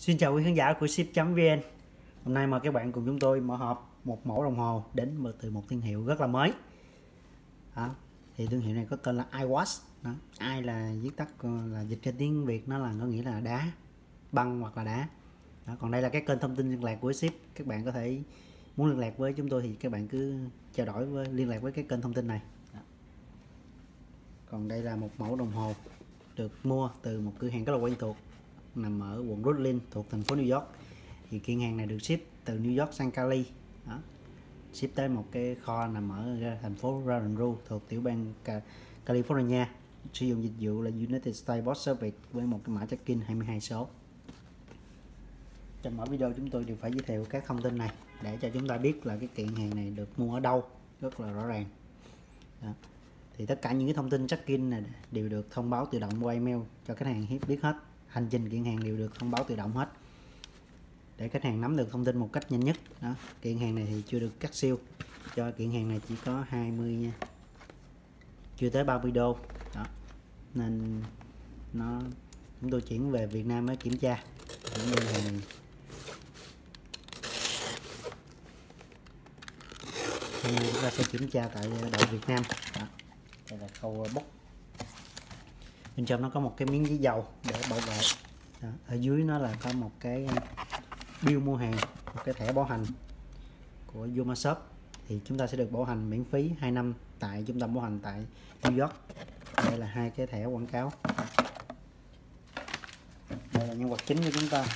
Xin chào quý khán giả của ship.vn. Hôm nay mời các bạn cùng chúng tôi mở hộp một mẫu đồng hồ đến từ một thương hiệu rất là mới. Thì thương hiệu này có tên là iWatch. I là viết tắt là dịch ra tiếng Việt nó có nghĩa là đá, băng hoặc là đá. Còn đây là cái kênh thông tin liên lạc của ship. Các bạn có thể muốn liên lạc với chúng tôi thì các bạn cứ trao đổi liên lạc với cái kênh thông tin này. Còn đây là một mẫu đồng hồ được mua từ một cửa hàng rất là quen thuộc nằm ở quận Brooklyn thuộc thành phố New York. Thì kiện hàng này được ship từ New York sang Cali, ship tới một cái kho nằm ở thành phố Baton Rouge thuộc tiểu bang California, sử dụng dịch vụ là United States Post Service với một cái mã check-in 22 số. Trong mỗi video chúng tôi đều phải giới thiệu các thông tin này để cho chúng ta biết là cái kiện hàng này được mua ở đâu rất là rõ ràng. Thì tất cả những cái thông tin check-in này đều được thông báo tự động qua email cho khách hàng biết hết. Hành trình kiện hàng đều được thông báo tự động hết để khách hàng nắm được thông tin một cách nhanh nhất. Kiện hàng này thì chưa được cắt siêu, cho kiện hàng này chỉ có 20 nha, chưa tới 30 đô nên chúng tôi chuyển về Việt Nam mới kiểm tra những đơn hàng này. Hôm nay chúng ta sẽ kiểm tra tại đội Việt Nam. Đây là khâu bóc. Bên trong nó có một cái miếng giấy dầu để bảo vệ. Ở dưới nó là có một cái bill mua hàng, một cái thẻ bảo hành của Yomashop. Thì chúng ta sẽ được bảo hành miễn phí 2 năm tại trung tâm bảo hành tại New York. Đây là hai cái thẻ quảng cáo. Đây là nhân vật chính của chúng ta.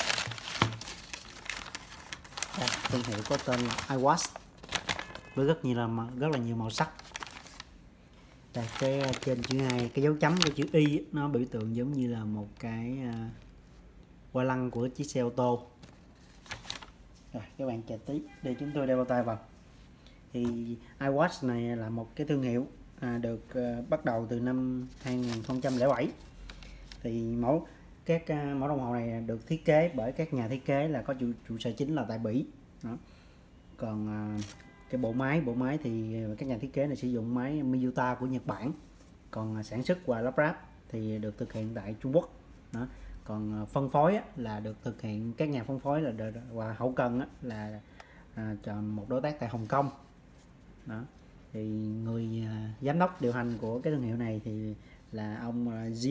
Đây, thương hiệu có tên là iWatch với rất là nhiều màu sắc. Đây, cái trên chữ 2, cái dấu chấm của chữ Y nó biểu tượng giống như là một cái hoa lăng của chiếc xe ô tô. Rồi các bạn chờ tí để chúng tôi đeo bao tay vào. Thì iWatch này là một cái thương hiệu được bắt đầu từ năm 2007. Thì mẫu đồng hồ này được thiết kế bởi các nhà thiết kế là có trụ sở chính là tại Bỉ. Còn cái bộ máy thì các nhà thiết kế này sử dụng máy Miyota của Nhật Bản. Còn sản xuất và lắp ráp thì được thực hiện tại Trung Quốc. Còn phân phối là được thực hiện, các nhà phân phối và hậu cần là chọn một đối tác tại Hồng Kông. Thì người giám đốc điều hành của cái thương hiệu này thì là ông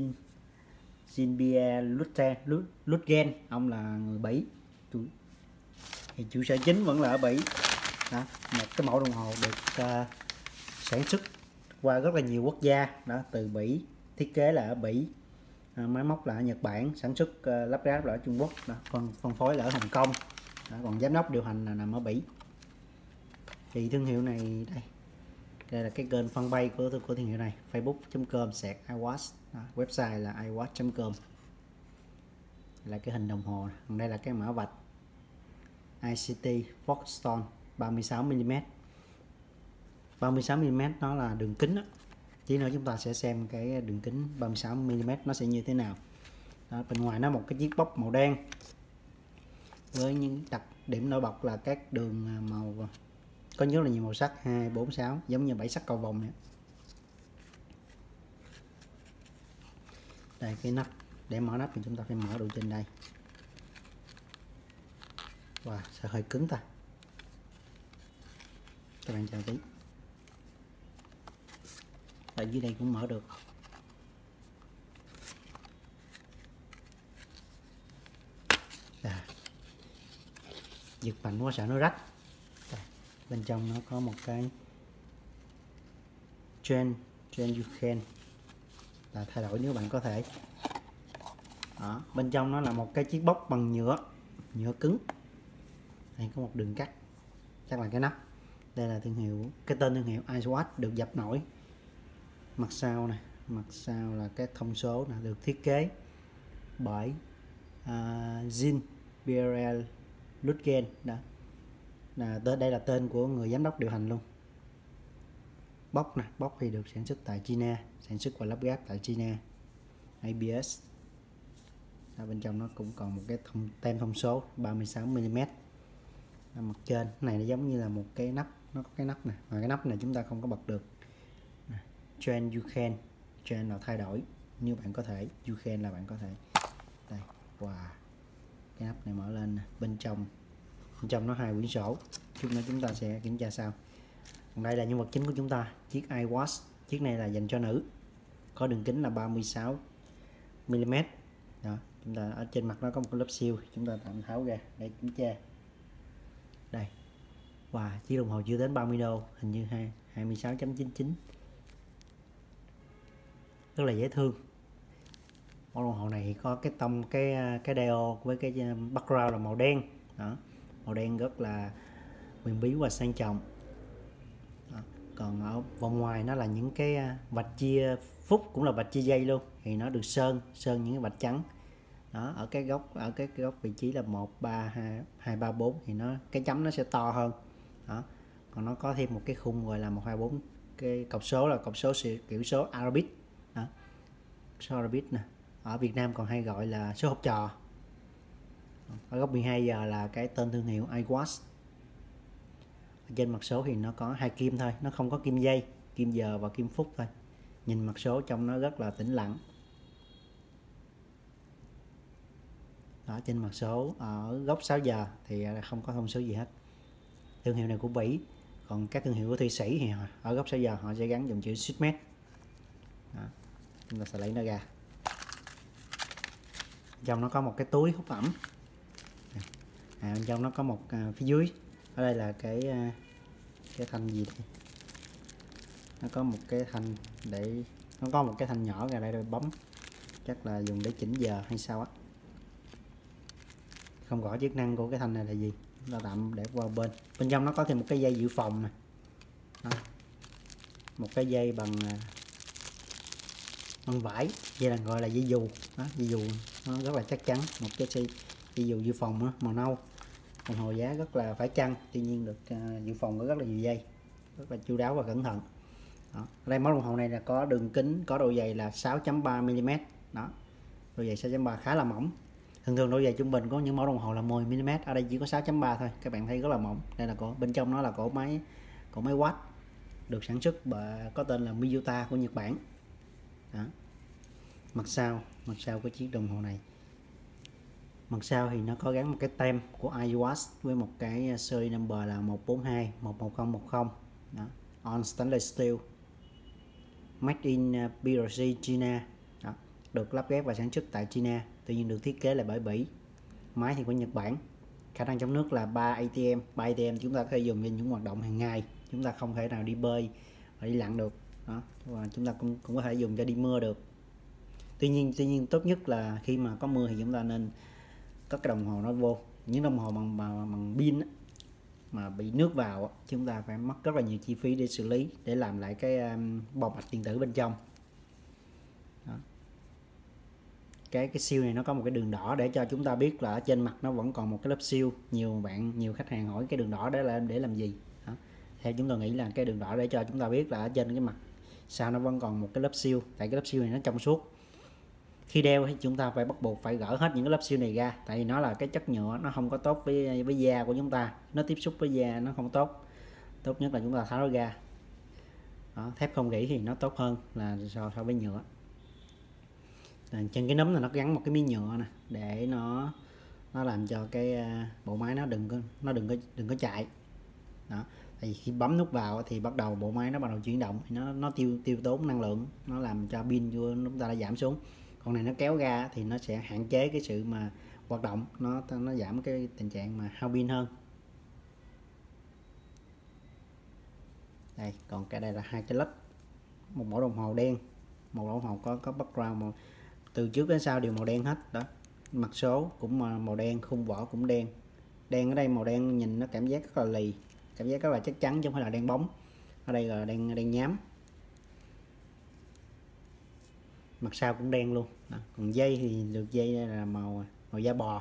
Jean-Pierre Lutgen. Ông là người Bỉ, thì trụ sở chính vẫn là ở Bỉ. Một cái mẫu đồng hồ được sản xuất qua rất là nhiều quốc gia, từ Bỉ, thiết kế là ở Bỉ, máy móc là ở Nhật Bản, sản xuất lắp ráp là ở Trung Quốc, phân phối là ở Hồng Kông, còn giám đốc điều hành là nằm ở Bỉ. Thì thương hiệu này đây là cái kênh fanpage của thương hiệu này, facebook.com/iWatch, website là iWatch.com. Là cái hình đồng hồ, còn đây là cái mã vạch ICT Foxstone 36mm. 36mm nó là đường kính đó. Tí nữa chúng ta sẽ xem cái đường kính 36mm nó sẽ như thế nào. Bên ngoài nó một cái chiếc bóc màu đen với những đặc điểm nổi bật là các đường màu có rất là nhiều màu sắc, 2, 4, 6, giống như 7 sắc cầu vồng này. Đây cái nắp, để mở nắp thì chúng ta phải mở đầu trên đây. Wow, sao hơi cứng ta. Các bạn chờ tí. Ở dưới đây cũng mở được. Giật mạnh quá sợ nó rách. Bên trong nó có một cái change you can, là thay đổi nếu bạn có thể. Bên trong nó là một cái chiếc bóc bằng nhựa cứng. Đây có một đường cắt, chắc là cái nắp. Đây là cái tên thương hiệu iWatch được dập nổi. Mặt sau là các thông số được thiết kế bởi Jean-Pierre Lutgen. Đây là tên của người giám đốc điều hành luôn. Bóc thì được sản xuất tại China, sản xuất và lắp ráp tại China, ABS. Bên trong nó cũng còn một cái tem thông số 36mm. Mặt trên này nó giống như là một cái nắp, nó có cái nắp này, mà cái nắp này chúng ta không có bật được. Change you can, change là thay đổi, như bạn có thể, you can là bạn có thể. Đây, wow, cái nắp này mở lên nè. Bên trong nó 2 quyển sổ, chút nữa chúng ta sẽ kiểm tra sau. Còn đây là nhân vật chính của chúng ta, chiếc iWatch. Chiếc này là dành cho nữ, có đường kính là 36 mm. Đó, chúng ta ở trên mặt nó có một cái lớp siêu, chúng ta tạm tháo ra để kiểm tra. Đây, wow, chiếc đồng hồ chưa đến 30 đô, hình như 26.99, rất là dễ thương. Mẫu đồng hồ này thì có cái tông cái dial với cái background là màu đen. Đó, màu đen rất là huyền bí và sang trọng. Đó. Còn ở vòng ngoài nó là những cái vạch chia phút, cũng là vạch chia giây luôn, thì nó được sơn những cái vạch trắng. Đó, ở cái góc vị trí là 1 3 2 3 4 thì cái chấm nó sẽ to hơn. Đó. Còn nó có thêm một cái khung gọi là 1 2 4, cái cọc số là cọc số kiểu số Arabic. Đó, số Arabic nè, ở Việt Nam còn hay gọi là số học trò. Ở góc 12 giờ là cái tên thương hiệu iWatch. Ở trên mặt số thì nó có 2 kim thôi, nó không có kim giây, kim giờ và kim phút thôi. Nhìn mặt số trong nó rất là tĩnh lặng. Đó, trên mặt số ở góc 6 giờ thì không có thông số gì hết. Thương hiệu này của Bỉ, còn các thương hiệu của Thụy Sĩ thì ở góc 6 giờ họ sẽ gắn dòng chữ Swissmed. Chúng ta sẽ lấy nó ra. Trong nó có một cái túi hút ẩm. Bên trong nó có một phía dưới, ở đây là cái thanh gì đây? Nó có một cái thanh để nó có một cái thanh nhỏ ra đây để bấm, chắc là dùng để chỉnh giờ hay sao á, không rõ chức năng của cái thanh này là gì, chúng ta tạm để qua bên. Bên trong nó có thêm một cái dây dự phòng nè. Đó, một cái dây bằng vải, dây là gọi là dây dù. Đó, dây dù nó rất là chắc chắn, một cái dây dù dự phòng đó, màu nâu. Đồng hồ giá rất là phải chăng, tuy nhiên được dự phòng có rất là nhiều dây, rất là chu đáo và cẩn thận. Đó. Ở đây mẫu đồng hồ này là có đường kính, có độ dày là 6.3 mm. Đó, độ dày 6.3 khá là mỏng. Thường độ dày trung bình có những mẫu đồng hồ là 10 mm, ở đây chỉ có 6.3 thôi, các bạn thấy rất là mỏng. Đây là bên trong nó là cổ máy watt, được sản xuất bởi có tên là Miyota của Nhật Bản. Đó. Mặt sau của chiếc đồng hồ này, mặt sau thì nó có gắn một cái tem của iWatch với một cái series number là 142 11010. Đó, on stainless steel, made in PRC China. Đó, được lắp ghép và sản xuất tại China, tuy nhiên được thiết kế là bởi Bỉ. Máy thì của Nhật Bản. Khả năng chống nước là 3 ATM. 3 ATM chúng ta có thể dùng cho những hoạt động hàng ngày, chúng ta không thể nào đi bơi và đi lặn được. Đó, và chúng ta cũng có thể dùng cho đi mưa được. Tuy nhiên tốt nhất là khi mà có mưa thì chúng ta nên có cái đồng hồ nó vô. Những đồng hồ bằng pin mà bị nước vào, chúng ta phải mất rất là nhiều chi phí để xử lý, để làm lại cái bò mạch điện tử bên trong. Đó. Cái siêu này nó có một cái đường đỏ để cho chúng ta biết là ở trên mặt nó vẫn còn một cái lớp siêu. Nhiều khách hàng hỏi cái đường đỏ để làm gì. Đó. Theo chúng tôi nghĩ là cái đường đỏ để cho chúng ta biết là ở trên cái mặt sao nó vẫn còn một cái lớp siêu, tại cái lớp siêu này nó trong suốt. Khi đeo thì chúng ta phải bắt buộc phải gỡ hết những cái lớp siêu này ra, tại vì nó là cái chất nhựa, nó không có tốt với da của chúng ta, nó tiếp xúc với da nó không tốt. Tốt nhất là chúng ta tháo nó ra. Đó, thép không rỉ thì nó tốt hơn là so với nhựa. Trên cái nấm là nó gắn một cái miếng nhựa nè, để nó làm cho cái bộ máy nó đừng có chạy. Đó, tại vì khi bấm nút vào thì bắt đầu bộ máy nó bắt đầu chuyển động, thì nó tiêu tốn năng lượng, nó làm cho pin của chúng ta đã giảm xuống. Còn này nó kéo ra thì nó sẽ hạn chế cái sự mà hoạt động, nó giảm cái tình trạng mà hao pin hơn. Đây, còn cái đây là 2 cái led, một mẫu đồng hồ đen, một mẫu đồng hồ có background từ trước đến sau đều màu đen hết. Đó, mặt số cũng màu đen, khung vỏ cũng đen. Đen ở đây màu đen nhìn nó cảm giác rất là lì, cảm giác rất là chắc chắn chứ không phải là đen bóng. Ở đây là đen nhám. Mặt sau cũng đen luôn. Đó. Còn dây thì được dây đây là màu da bò,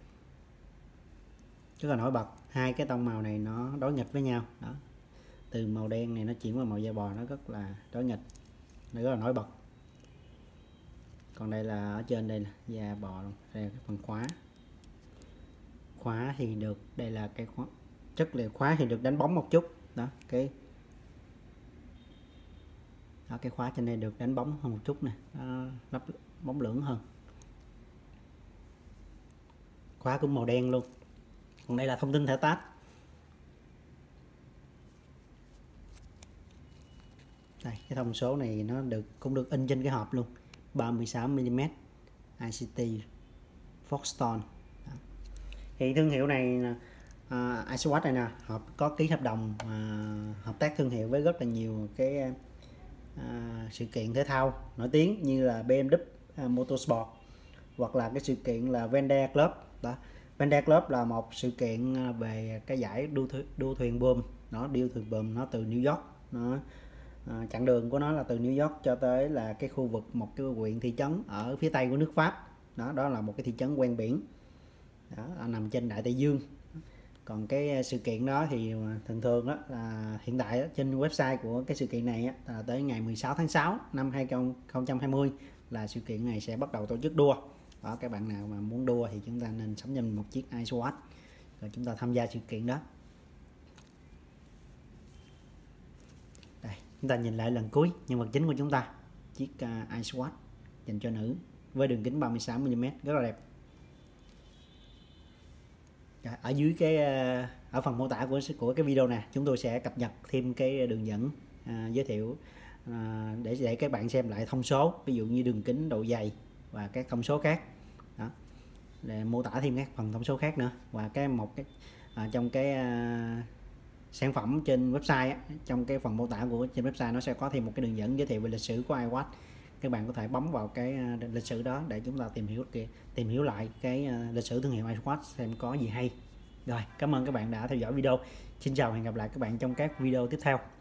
rất là nổi bật. Hai cái tông màu này nó đối nghịch với nhau. Đó, từ màu đen này nó chuyển qua màu da bò, nó rất là đối nghịch, nó rất là nổi bật. Còn đây là ở trên đây là da bò luôn. Đây là cái phần khóa thì được, đây là cái chất liệu khóa thì được đánh bóng một chút. Đó, cái khóa trên đây được đánh bóng hơn một chút nè, lắp bóng lưỡng hơn. khóa cũng màu đen luôn. Còn đây là thông tin thẻ tát. Đây, cái thông số này nó cũng được in trên cái hộp luôn, 36mm ICT Foxton. Thì thương hiệu này Ice này nè, họ có ký hợp đồng hợp tác thương hiệu với rất là nhiều cái sự kiện thể thao nổi tiếng như là BMW Motorsport, hoặc là cái sự kiện là Vendée Club đó. Vendée Club là một sự kiện về cái giải đua thuyền buồm, nó nó từ New York, nó chặng đường của nó là từ New York cho tới là cái khu vực, một cái huyện thị trấn ở phía tây của nước Pháp đó là một cái thị trấn ven biển đó, nằm trên Đại Tây Dương. Còn cái sự kiện đó thì thường đó là hiện tại đó, trên website của cái sự kiện này là tới ngày 16 tháng 6 năm 2020 là sự kiện này sẽ bắt đầu tổ chức đua đó. Các bạn nào mà muốn đua thì chúng ta nên sắm cho mình một chiếc Ice Watch rồi chúng ta tham gia sự kiện đó. Đây, chúng ta nhìn lại lần cuối nhân vật chính của chúng ta, chiếc Ice Watch dành cho nữ với đường kính 36mm rất là đẹp. Ở dưới cái ở phần mô tả của cái video này chúng tôi sẽ cập nhật thêm cái đường dẫn giới thiệu để các bạn xem lại thông số, ví dụ như đường kính, độ dày và các thông số khác đó, để mô tả thêm các phần thông số khác nữa. Và trong cái sản phẩm trên website trong cái phần mô tả của trên website nó sẽ có thêm một cái đường dẫn giới thiệu về lịch sử của iWatch. Các bạn có thể bấm vào cái lịch sử đó để chúng ta tìm hiểu lại cái lịch sử thương hiệu iWatch xem có gì hay. Rồi, cảm ơn các bạn đã theo dõi video. Xin chào và hẹn gặp lại các bạn trong các video tiếp theo.